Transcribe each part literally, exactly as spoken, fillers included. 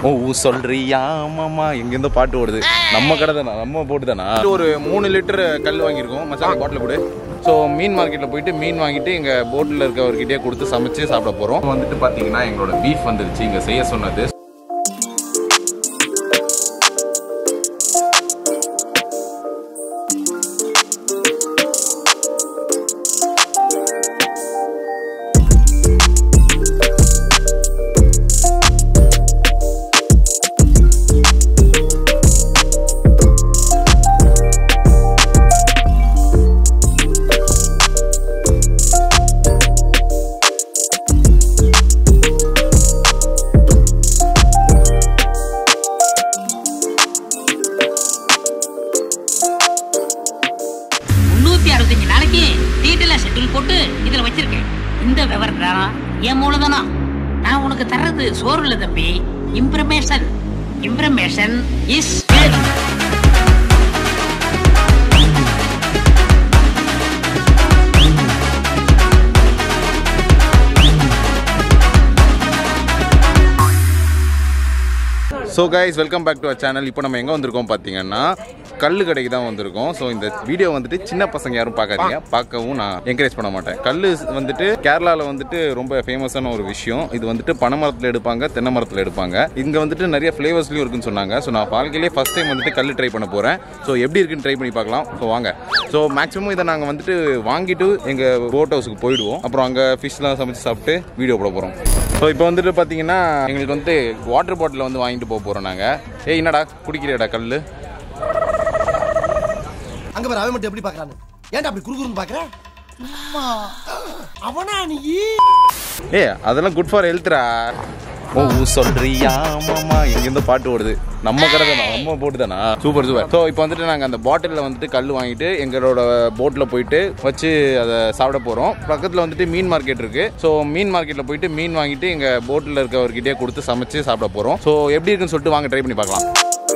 ஓ சொல்றியா மாமா எங்கேருந்து பாட்டு ஓடுது நம்ம கடை தானா நம்ம போட்டு தானா ஒரு மூணு லிட்டர் கல் வாங்கியிருக்கோம் மசாலா பாட்டில் கூட ஸோ மீன் மார்க்கெட்டில் போயிட்டு மீன் வாங்கிட்டு எங்கள் போட்டில் இருக்கவர்கிட்டயே கொடுத்து சமைச்சு சாப்பிட போகிறோம் வந்துட்டு பார்த்தீங்கன்னா எங்களோட பீஃப் வந்துருச்சு இங்கே செய்ய சொன்னது போட்டு இதுல வச்சிருக்கேன் இந்த விவரம் என் மூலதானா நான் உனக்கு தர்றது சோறு இல்ல தம்பி impression impression is so guys welcome back to our channel. இப்போ நம்ம எங்கே வந்திருக்கோம் பார்த்தீங்கன்னா கல்லு கடைக்கு தான் வந்திருக்கோம். ஸோ இந்த வீடியோ வந்துட்டு சின்ன பசங்க யாரும் பார்க்காதீங்க, பார்க்கவும் நான் என்கரேஜ் பண்ண மாட்டேன். கல்லு வந்துட்டு கேரளாவில் வந்துட்டு ரொம்ப ஃபேமஸான ஒரு விஷயம். இது வந்துட்டு பனை மரத்தில் எடுப்பாங்க, தென்னை மரத்தில் எடுப்பாங்க. இங்கே வந்துட்டு நிறைய ஃப்ளேவர்ஸ்லையும் இருக்குன்னு சொன்னாங்க. ஸோ நான் வாழ்க்கையிலே ஃபஸ்ட் டைம் வந்துட்டு கல் ட்ரை பண்ண போகிறேன். ஸோ எப்படி இருக்குன்னு ட்ரை பண்ணி பார்க்கலாம். ஸோ வாங்க. ஸோ மேக்ஸிமம் இதை நாங்கள் வந்துட்டு வாங்கிட்டு எங்கள் போட் ஹவுஸுக்கு போயிடுவோம். அப்புறம் அங்கே ஃபிஷ்லாம் சமைச்சு சாப்பிட்டு வீடியோ போட போகிறோம். ஸோ இப்போ வந்துட்டு பார்த்தீங்கன்னா எங்களுக்கு வந்துட்டு வாட்டர் பாட்டில் வந்து வாங்கிட்டு போக போகிறோம் நாங்கள். ஏய் என்னடா குடிக்கிறியாடா கல்? அங்க பாரு அவன் மட்டும் எப்படி பார்க்கறானு. ஏன்டா அப்படி குறுகுறுன்னு பார்க்கற? அம்மா அவனா நீ? ஏய் அதெல்லாம் குட் ஃபார் ஹெல்த்ரா. ஓ சொல்றியா மாமா எங்கேருந்து பாட்டு ஓடுது நம்ம கடை தானா நம்ம போட்டு தானா சூப்பர் சூப்பர். ஸோ இப்போ வந்துட்டு நாங்கள் அந்த பாட்டிலில் வந்துட்டு கல் வாங்கிட்டு எங்களோட போட்டில் போயிட்டு வச்சு அதை சாப்பிட போகிறோம். பக்கத்தில் வந்துட்டு மீன் மார்க்கெட் இருக்குது. ஸோ மீன் மார்க்கெட்டில் போயிட்டு மீன் வாங்கிட்டு எங்கள் போட்டில் இருக்கவர்கிட்டயே கொடுத்து சமைச்சு சாப்பிட போகிறோம். ஸோ எப்படி இருக்குன்னு சொல்லிட்டு வாங்க ட்ரை பண்ணி பார்க்கலாம்.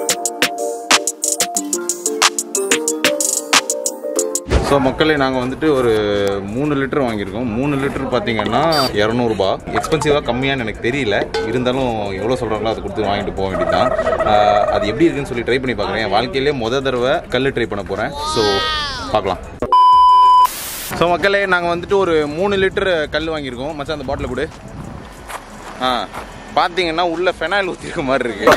ஸோ மக்களே நாங்கள் வந்துட்டு ஒரு மூணு லிட்டர் வாங்கியிருக்கோம். மூணு லிட்டர் பார்த்தீங்கன்னா இரநூறுபா. எக்ஸ்பென்சிவாக கம்மியான்னு எனக்கு தெரியல, இருந்தாலும் எவ்வளோ சொல்கிறாங்களோ அதை கொடுத்து வாங்கிட்டு போக வேண்டியதான். அது எப்படி இருக்குன்னு சொல்லி ட்ரை பண்ணி பார்க்குறேன். என் வாழ்க்கையிலே முத தடவை கல் ட்ரை பண்ண போகிறேன். ஸோ பார்க்கலாம். ஸோ மக்களே நாங்கள் வந்துட்டு ஒரு மூணு லிட்டர் கல் வாங்கியிருக்கோம். மச்சான் அந்த பாட்டில் கொடு. ஆ பார்த்தீங்கன்னா உள்ள ஃபெனாயில் ஊற்றிருக்க மாதிரி இருக்கு.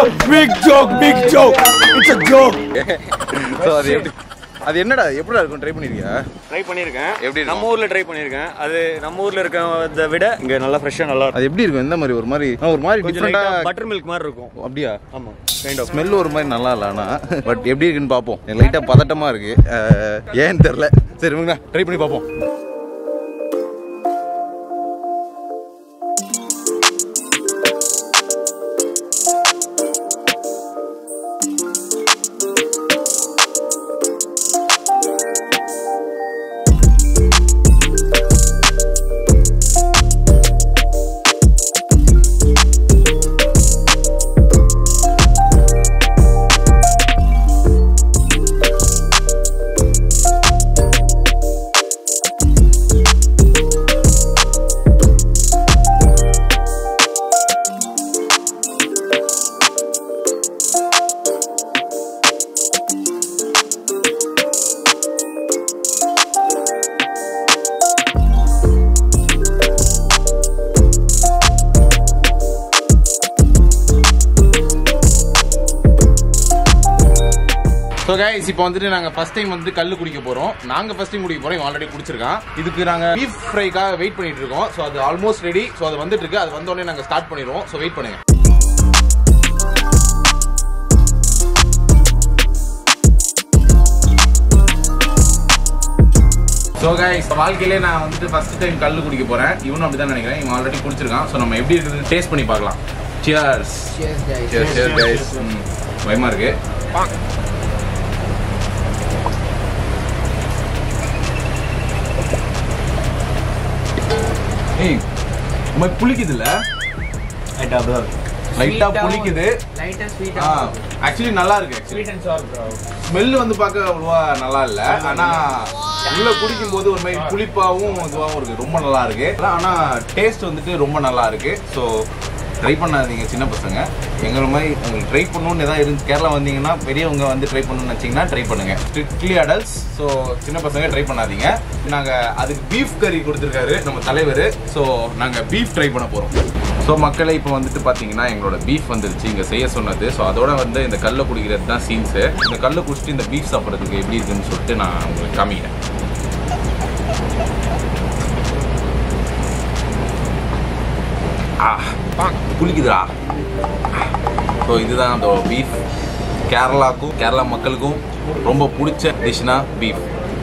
ஸோ அது எப்படி அது என்னடா எப்படிடா இருக்கும்? ட்ரை பண்ணிருக்கியா? ட்ரை பண்ணியிருக்கேன். எப்படி நம்ம ஊர்ல ட்ரை பண்ணியிருக்கேன். அது நம்ம ஊர்ல இருக்கிறத விட இங்க நல்லா ஃப்ரெஷ்ஷாக நல்லா. அது எப்படி இருக்கும்? எந்த மாதிரி ஒரு மாதிரி ஒரு மாதிரி டிஃபரெண்டா பட்டர் மில்க் மாதிரி இருக்கும். அப்படியா? ஆமா கைண்ட் ஆஃப் ஸ்மெல் ஒரு மாதிரி நல்லா இல்லை. ஆனால் பட் எப்படி இருக்குன்னு பார்ப்போம். லைட்டாக பதட்டமாக இருக்கு, ஏன்னு தெரில. சரி ட்ரை பண்ணி பார்ப்போம். ஸோ கைஸ் இப்போ வந்துட்டு நாங்கள் ஃபர்ஸ்ட் டைம் வந்து கல் குடிக்க போகிறோம். நாங்கள் ஃபர்ஸ்ட் டைம் குடிக்க போகிறோம். ஆல்ரெடி குடிச்சிருக்கோம். இதுக்கு நாங்கள் பீஃப் ஃப்ரைக்காக வெயிட் பண்ணிட்டு இருக்கோம். ஸோ அது ஆல்மோஸ்ட் ரெடி. ஸோ அது வந்துட்டு இருக்கு. அது வந்தோடனே நாங்கள் ஸ்டார்ட் பண்ணிடுவோம். ஸோ வெயிட் பண்ணுங்க. ஸோ கைஸ் வாழ்க்கையிலே நான் வந்துட்டு ஃபர்ஸ்ட் டைம் கல் குடிக்க போகிறேன். இவனும் அப்படி தான் நினைக்கிறேன். இவன் ஆல்ரெடி குடிச்சிருக்கான். ஸோ நம்ம எப்படி இருக்குது டேஸ்ட் பண்ணி பார்க்கலாம். சியர்ஸ். Cheers cheers guys. பயமாக இருக்கு. ஏய் ரொம்ப புளிக்குது இல்ல? லைட்டா ப்ரோ லைட்டா புளிக்குது. லைட்டா ஸ்வீட்டா. ஆக்சுவலி நல்லா இருக்கு. Sweet and sour bro. Smell வந்து பார்க்க அவ்வளவா நல்லா இல்ல. ஆனா உள்ள குடிக்கும் போது ஒரு மாதிரி புளிப்பாவும் இதுவாகவும் இருக்கு. ரொம்ப நல்லா இருக்கு. ஆனா டேஸ்ட் வந்துட்டு ரொம்ப நல்லா இருக்கு. ஸோ ட்ரை பண்ணாதீங்க சின்ன பசங்க. எங்களை மாதிரி உங்களுக்கு ட்ரை பண்ணணும்னு எதாவது இருந்து கேரளா வந்தீங்கன்னா பெரியவங்க வந்து ட்ரை பண்ணணும்னு நினச்சிங்கன்னா ட்ரை பண்ணுங்கள். Strictly adults. ஸோ சின்ன பசங்க ட்ரை பண்ணாதீங்க. நாங்கள் அதுக்கு பீஃப் கறி கொடுத்துருக்காரு நம்ம தலைவர். ஸோ நாங்கள் பீஃப் ட்ரை பண்ண போகிறோம். ஸோ மக்களை இப்போ வந்துட்டு பார்த்தீங்கன்னா எங்களோட பீஃப் வந்துருச்சு இங்கே செய்ய சொன்னது. ஸோ அதோட வந்து இந்த கல்லை குடிக்கிறது தான் சீன்ஸு. இந்த கல்லை குடிச்சிட்டு இந்த பீஃப் சாப்பிட்றதுக்கு எப்படி இருக்குன்னு சொல்லிட்டு நான் உங்களுக்கு காமிக்கிறேன். ஆ குளிக்குதுடா. ஸோ இதுதான் அந்த பீஃப். கேரளாவுக்கும் கேரளா மக்களுக்கும் ரொம்ப பிடிச்ச டிஷ்னா பீஃப்.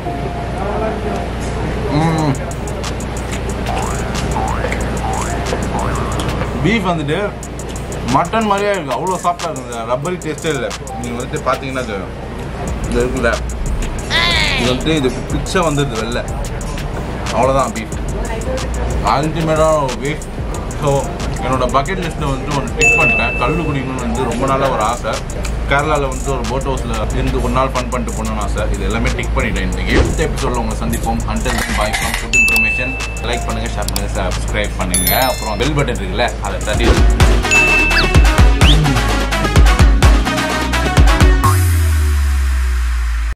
பீஃப் வந்துட்டு மட்டன் மாதிரியே இருக்குது. அவ்வளோ சாஃப்டாக இருக்குது. ரப்பரி டேஸ்ட்டே இல்லை. நீங்கள் வந்துட்டு பார்த்தீங்கன்னா இது இருக்குல்ல, இது வந்துட்டு இது பிச்சை வந்துடுது வெளில. அவ்வளோதான் பீஃப். அல்டிமேட்டான பீஃப். ஸோ என்னோடய பக்கெட் லிஸ்ட்டில் வந்துட்டு ஒன்று டிக் பண்ணிட்டேன். கல்லு குடிக்கணும்னு வந்து ரொம்ப நாளாக ஒரு ஆசை. கேரளாவில் வந்து ஒரு போட் ஹவுஸில் இருந்து ஒரு நாள் ஃபன் பண்ணிட்டு போகணும்னு ஆசை. இது எல்லாமே டிக் பண்ணிட்டேன். இன்றைக்கி அடுத்த எபிசோடில் உங்களை சந்திப்போம். Until then bye from food information. Like பண்ணுங்கள், ஷேர் பண்ணுங்கள், சப்ஸ்கிரைப் பண்ணுங்கள். அப்புறம் பெல் பட்டன் இருக்குல்ல, அதை தட்டி